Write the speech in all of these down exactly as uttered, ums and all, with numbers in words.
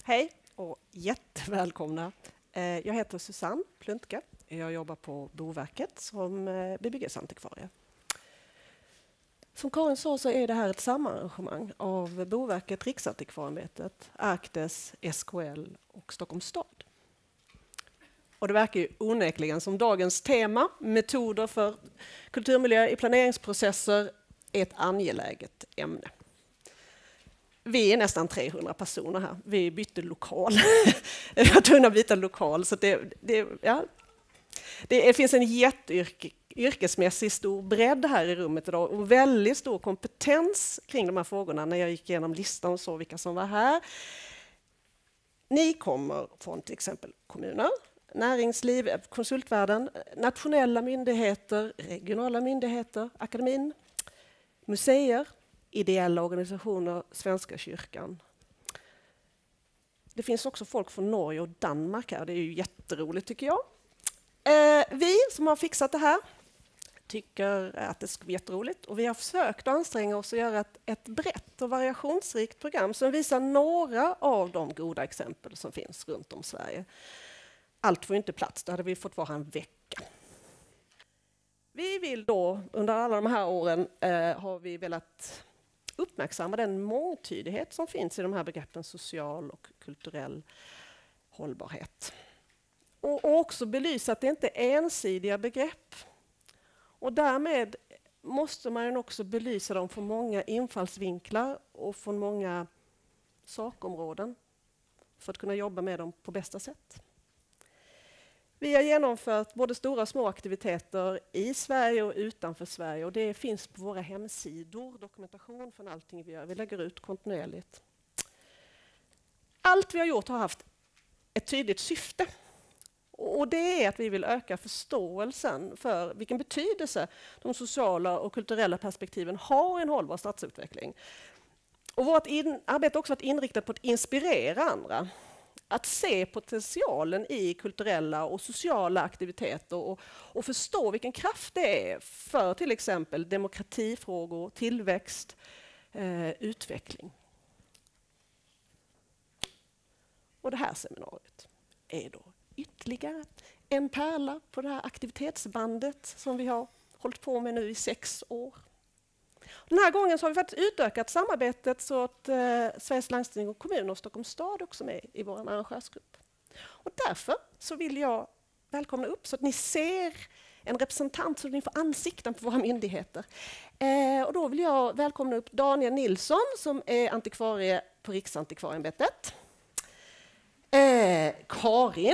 Hej och jättevälkomna. Jag heter Susanne Pluntke. Jag jobbar på Boverket som bebyggelseantikvarie. Som Karin sa så är det här ett samarrangemang av Boverket, Riksantikvarieämbetet, Arkdes, S K L och Stockholms stad. Och det verkar ju onekligen som dagens tema, metoder för kulturmiljö i planeringsprocesser, är ett angeläget ämne. Vi är nästan trehundra personer här. Vi bytte lokal. Jag var tvungen att byta lokal. Så det, det, ja. det finns en jätteyrkesmässig stor bredd här i rummet idag och väldigt stor kompetens kring de här frågorna när jag gick igenom listan och såg vilka som var här. Ni kommer från till exempel kommuner, näringsliv, konsultvärlden, nationella myndigheter, regionala myndigheter, akademin, museer, ideella organisationer, Svenska kyrkan. Det finns också folk från Norge och Danmark här. Det är ju jätteroligt tycker jag. Eh, vi som har fixat det här tycker att det ska bli jätteroligt. Och vi har försökt att anstränga oss att göra ett, ett brett och variationsrikt program som visar några av de goda exempel som finns runt om Sverige. Allt får inte plats, då hade vi fått vara en vecka. Vi vill då, under alla de här åren, eh, har vi velat uppmärksamma den mångtydighet som finns i de här begreppen social och kulturell hållbarhet. Och, och också belysa att det inte är ensidiga begrepp. Och därmed måste man också belysa dem från många infallsvinklar och från många sakområden för att kunna jobba med dem på bästa sätt. Vi har genomfört både stora och små aktiviteter i Sverige och utanför Sverige. Och det finns på våra hemsidor, dokumentation från allting vi gör. Vi lägger ut kontinuerligt. Allt vi har gjort har haft ett tydligt syfte. Och det är att vi vill öka förståelsen för vilken betydelse de sociala och kulturella perspektiven har i en hållbar stadsutveckling. Och vårt in- arbete har också varit inriktat på att inspirera andra. Att se potentialen i kulturella och sociala aktiviteter och, och förstå vilken kraft det är för till exempel demokratifrågor, tillväxt, eh, utveckling. Och det här seminariet är då ytterligare en pärla på det här aktivitetsbandet som vi har hållit på med nu i sex år. Den här gången så har vi faktiskt utökat samarbetet så att eh, Sveriges landsting och kommun och Stockholms stad också med i vår arrangörsgrupp. Och därför så vill jag välkomna upp så att ni ser en representant så att ni får ansikten på våra myndigheter. Eh, och då vill jag välkomna upp Daniel Nilsson som är antikvarie på Riksantikvarieämbetet. Eh, Karin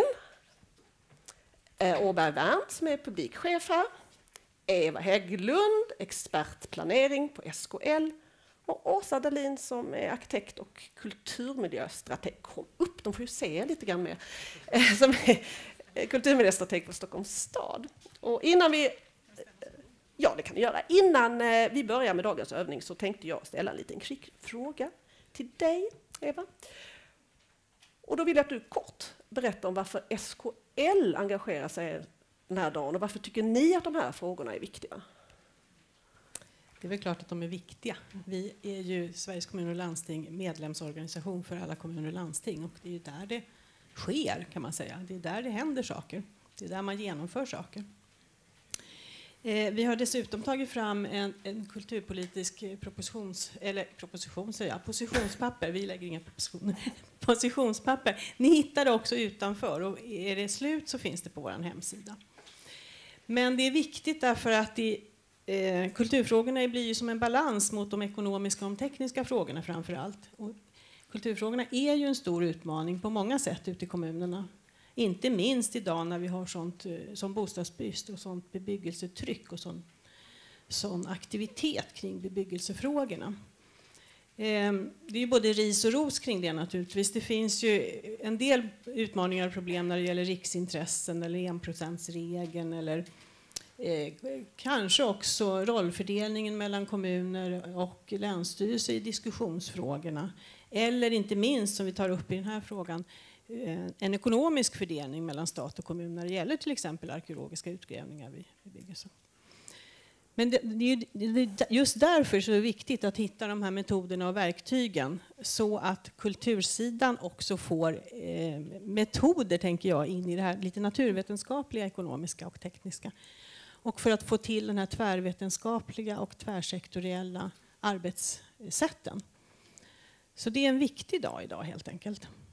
eh, Åberg-Wärn som är publikchef här. Eva Hägglund, expertplanering på S K L. Och Åsa Dahlin som är arkitekt och kulturmiljöstrateg. Kom upp, de får ju se lite grann mer. Som är kulturmiljöstrateg på Stockholms stad. Och innan vi... Ja, det kan vi göra. Innan vi börjar med dagens övning så tänkte jag ställa en liten fråga till dig, Eva. Och då vill jag att du kort berättar om varför S K L engagerar sig den här dagen och varför tycker ni att de här frågorna är viktiga? Det är väl klart att de är viktiga. Vi är ju Sveriges kommuner och landsting medlemsorganisation för alla kommuner och landsting och det är ju där det sker kan man säga. Det är där det händer saker. Det är där man genomför saker. Eh, vi har dessutom tagit fram en, en kulturpolitisk propositions eller proposition säger jag, positionspapper. Vi lägger inga propositioner. Positionspapper. Ni hittar det också utanför och är det slut så finns det på vår hemsida. Men det är viktigt därför att det, eh, kulturfrågorna blir ju som en balans mot de ekonomiska och de tekniska frågorna framför allt. Och kulturfrågorna är ju en stor utmaning på många sätt ute i kommunerna. Inte minst idag när vi har sånt eh, som bostadsbrist och sånt bebyggelsetryck och sån, sån aktivitet kring bebyggelsefrågorna. Eh, det är ju både ris och ros kring det naturligtvis. Det finns ju en del utmaningar och problem när det gäller riksintressen eller enprocentsregeln eller eh, kanske också rollfördelningen mellan kommuner och länsstyrelser i diskussionsfrågorna. Eller inte minst som vi tar upp i den här frågan en ekonomisk fördelning mellan stat och kommun när det gäller till exempel arkeologiska utgrävningar vid bebyggelse. Men det, det är ju just därför så är det viktigt att hitta de här metoderna och verktygen så att kultursidan också får eh, metoder, tänker jag, in i det här lite naturvetenskapliga, ekonomiska och tekniska. Och för att få till den här tvärvetenskapliga och tvärsektoriella arbetssätten. Så det är en viktig dag idag helt enkelt.